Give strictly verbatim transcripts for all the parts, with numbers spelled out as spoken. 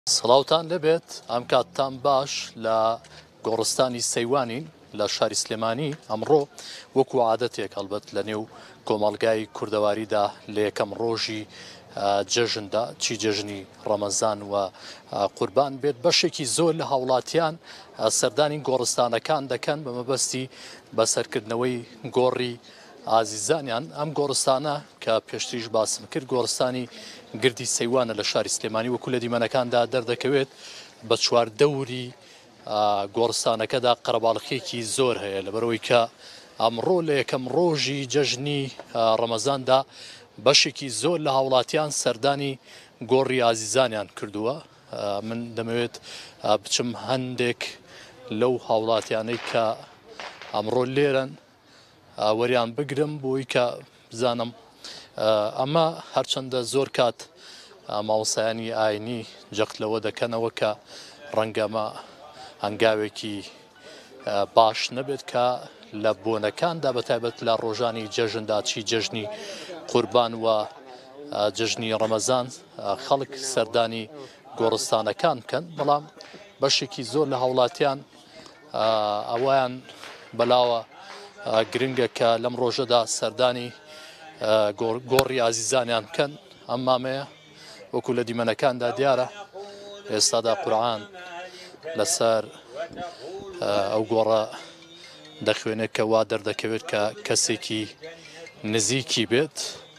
سڵاوتان لەبێت ئەم کاتتان باش لە گۆڕستانی سەیوانین لە شاری سلێمانی ئەمڕۆ وەکو عادەتێک هەڵبەت لە نێو کۆمەڵگای کوردەواریدا لە یەکەم ڕۆژی جەژندا چی جەژنی ڕەمەزان و قوربان بێت بەشێکی زۆر لە هاوڵاتیان سەردانی گۆڕستانەکان دەکەن بە مەبەستی بەسەرکردنەوەی گۆڕی ئازیزانیان ئەم گۆڕستانە کە پێشتریش باسم کرد گۆڕستانی گردی سەیوانە لە شاری سلێمانی وەکو لە دیمەنەکاندا دەردەکەوێت بە چواردەوری گۆڕستانەکەدا قەرەباڵغێکی زۆر هەیە لەبەرەوەی کە ئەمڕۆ لە یەکەم ڕۆژی جەژنی ڕەمەزاندا بەشێکی زۆر لە هاوڵاتیان سەردانی گۆڕی ئازیزانیان کردووە. من دەمەوێت بچم هەندێک لەو هاوڵاتیانەی کە ئەمڕۆ لێرەن وەریان بگرم بۆی کە بزانم ئەمە هەرچەندە زۆر کات ماوەسایانی ئاینی جەقلەوە دەکەنەوە کە ڕەنگەمە هەنگاوێکی باش نەبێت کە لە بۆنەکاندا بەتایبەت لە ڕۆژانی جەژندا چی جەژنی قوربان و جەژنی ڕەمەزان خەڵک سەردانی گۆڕستانەکان بکەن، بەڵام بەشێکی زۆر لە هاوڵاتیان ئەویان بەلاوە گرنگە کە لەم ڕۆژەدا سەردانی گۆڕی ئازیزانیان بکەن. ئەم مامەیە وەکو لە دیمەنەکاندا دیارە ئێستادا قورعان لەسەر ئەو گۆڕە دەخوێنێت کە وا دەردەکەوێت کە کەسێکی نزیکی بێت.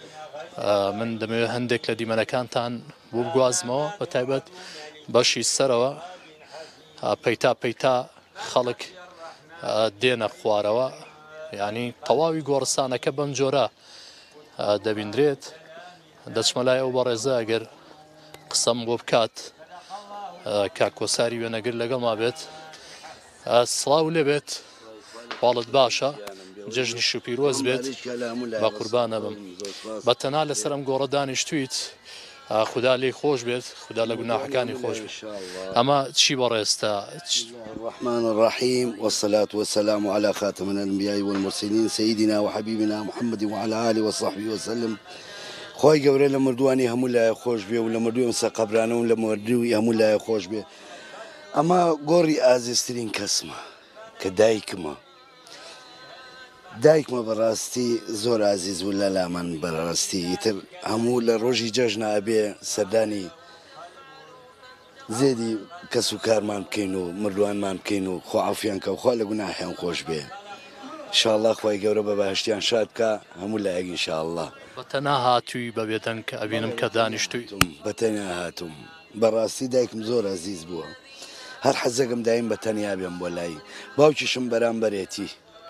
من دەمەوێت هەندێک لە دیمەنەکانتان بۆ بگوازمەوە بە تایبەت بەشی سەرەوە پەیتا پەیتا خەڵک دێنە خوارەوە، یعنی تەواوی گۆڕستانەکە بەم جۆرە دەبیندرێت. دەچمە لای ئەو بەڕێزە ئەگەر قسەم بۆ بکات کاکۆساری وێنەگر لەگەڵما بێت. سڵاو لێبێت، باڵت باشە، جەژنی شوپیرۆز بێت، بە قوربانە بم. بە تەنها لەسەرم گۆڕە دانیشتویت، خدا لێی خۆش بێت، خدا لە گوناحەکانی خۆش بێت. ئەمە چی بەڕێستە؟ الرحمن الرحيم والصلاة والسلام على خاتم الأنبياء والمرسلين سيدنا وحبيبنا محمد وعلى آله وصحبه وسلم. خوای گەورە لە مردوانی هەموو لایە خۆش بێ و لە مردوی ئەمسە قەبرانە و لە مردوی هەموو لایە خۆش بێ. ئەمە گۆڕی ئازیزترین کەسمە کە دایکمە. دایکمە بەڕاستی زۆر ئازیز و لە لامان بەڕاستی ئیتر هەموو لە ڕۆژی جەژنە ئەبێ سەردانی زێدی کەس و کارمان بکەین و مردووانمان بکەین و خۆعافیان کە خوا لە گوناحیان خۆش بێ. ئینشاءڵڵا خوای گەورە بە بەهەشتیان شاد بکە هەموو لایەک ئینشاءڵڵا. بەتەنها هاتووی بە بێدەنگ کە ئەبینم کە دانیشتووی. بەتەنیا هاتووم، بەڕاستی دایکم زۆر ئەزیز بووە، هەر حەزەکەم دایم بەتەنیا بێم بۆ لای باوکیشم بەرامبەرێتی.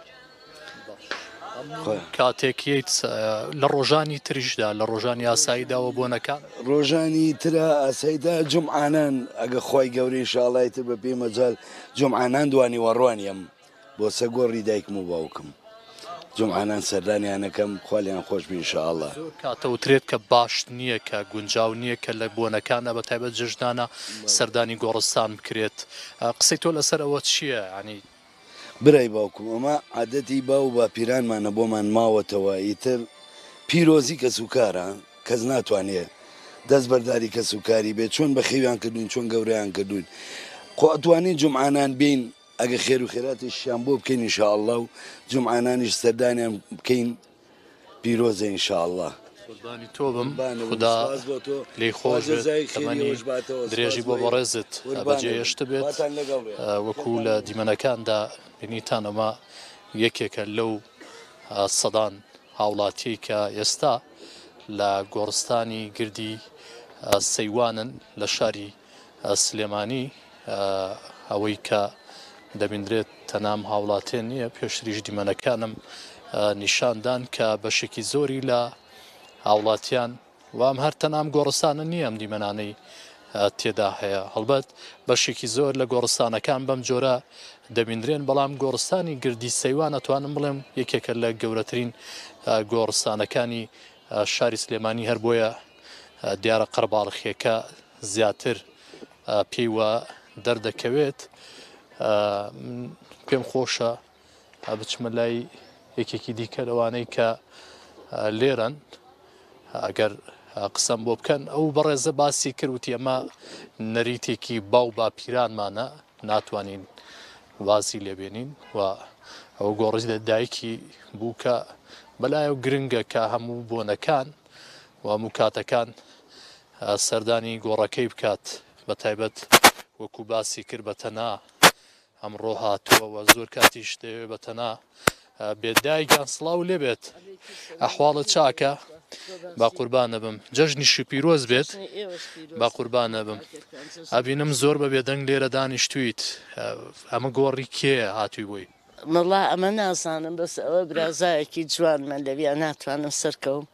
کاتێکیت لە ڕۆژانی تریشدا لە ڕۆژانی ئاساییداوە بۆنەکان ڕۆژانی ترە ئاساییدا جومعانان ئەگە خی گەورەی ئینشاءڵڵای تر بە پێی مەجال جومعانان دوانی وەڕوانیم بۆ سە گۆڕی دایکم و باوکم. جومعانان سەردانیانەکەم خالیان خۆش بێ ئینشاءڵڵا. کاتەوترێت کە باش نییە کە گونجاو نییە کە لە بۆنەکانە بە تایبەت جژدانە سەردانی گۆڕستان بکرێت. قسەی تۆ لەسەر ئەوە چییە؟ ینی برای باوکم ئەمە عادەتی با و باپیرانمانە بۆمان ماوەتەوە، ئیتر پیرۆزی کە سوکارە کەس ناتوانێت دەست بەرداری کە سوکاری بێت، چۆن بە خێویان کردوین چۆن گەورەیان کردوین. خۆ ئەتوانین جومعانان بین ئەگە خێر و خێراتیشیان بۆ بکەین ئینشاءڵڵا و جومعانانیش سەردانیان بکەین پیرۆزە ئینشاءڵڵا. قوربانی تۆ بم، خدا لێی خۆش بێت، تەمەنی درێژی بۆ بەڕێزت بەجێ هێشتە بێت. وەکو لە دیمەنەکاندا بینیتان ئەمە یەکێکە لەو سەدان هاوڵاتی کە ئێستا لە گۆڕستانی گردی سەیوانن لە شاری سلێمانی. ئەوەی کە دەبیندرێت تەنام هاوڵاتێ نییە، پێشتریش دیمەنەکانم نیشاندان کە بەشێکی زۆری لە هاوڵاتیان وام هەر تەنام گۆڕستانە نییە ئەم دیمەنانەی تێدا هەیە. هەڵبەت بەشێکی زۆر لە گۆڕستانەکان بەم جۆرە دەبیندرێن، بەڵام گۆڕستانی گردی سەیوان ئەتوانم بڵێم یەکێکە لە گەورەترین گۆڕستانەکانی شاری سلێمانی، هەر بۆیە دیارە قەرەباڵغێکە زیاتر پێیوە دەردەکەوێت. پێم خۆشە بچمە لای یەکێکی دیکە لەوانەی کە لێرەن ئەگەر قسەم بۆ بکەن ئەو بەڕێزە باسی کردوتی ئەمە نەریتێکی باو با پیرانمانە ناتوانین واسی لێبێنین و ئەو گۆڕی دایکی بوو کە بەلایە و گرنگە کە هەموو بۆنەکان و هەموو کاتەکان سەردانی گۆڕەکەی بکات بە تایبەت وەکو باسی کرد بە تەنها ئەمڕۆ هاتووەوە زۆر کاتیش دەوێت بە تەنها بێدایکیان سڵاو لێبێت ئەحواڵت چاکە با قوربانە بم جەژنیشی پیرۆز بێت با قوربانە بم ئەبینم زۆر بە بێدەنگ لێرە دانیشتویت ئەمە گۆڕی کێ هاتووی بووی مەڵا ئەمە نازانم بەس ئەوە برازایەکی جوانمە لەویان ناتوانم سەرکەوم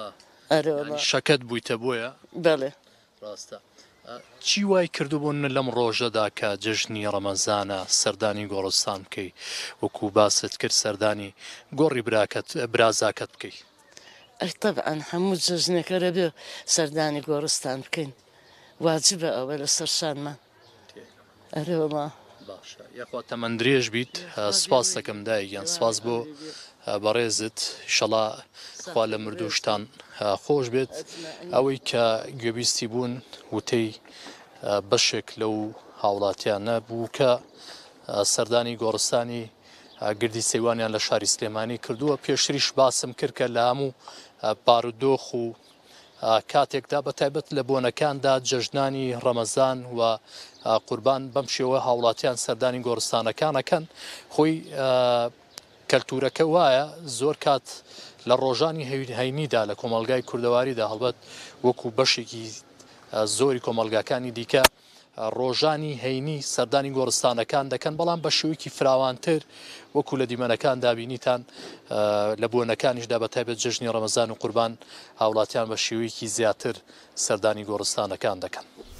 شەکەت بوویتە بۆیە بەڵێ ڕاستە چی وای کردوبوون لەم ڕۆژەدا کە جژنی ڕەمەزانە سەردانی گۆڕستان بکەی وەکو باست کرد سەردانی گۆڕی براکەت برازاکەت بکەی طبعا هەموو جژنێکە بێ سەردانی گۆڕستان بکەین واجبە ئەوە لە سەرشانمان ئەرێوەڵا باشە یاخوا تەمەند درێژ بیت سپاس دەکەم دایگیان سپاس بۆ بەڕێزت شەڵا خوا لە مردوشتان خۆش بێت ئەوەی کە گوێبیستی بوون وتەی بەشێک لەو هاوڵاتیانە بوو کە سەردانی گۆڕستانی گردی سەیوانیان لە شاری سلێمانی کردووە پێشتریش باسم کرد کە لە هەموو بارودۆخ و کاتێکدا بە تایبەت لە بۆنەکاندا جەژنانی ڕەمەزان و قوربان بەم شێوە هاوڵاتیان سەردانی گۆڕستانەکانەکەن خۆی کەلتورەکە وایە زۆر کات لە ڕۆژانی هەینیدا لە کۆمەلگای کوردەواریدا هەڵبەت وەکو بەشێکی زۆری کۆمەلگاکانی دیکە ڕۆژانی هەینی سەردانی گۆڕستانەکان دەکەن بەڵام بە شێوەیەکی فراوانتر وەکو لە دیمەنەکان دابینیتان لە بۆنەکانیشدا بە تایبەت جژنی ڕەمەزان و قوربان هاوڵاتیان بە شێوەیەکی زیاتر سەردانی گۆڕستانەکان دەکەن.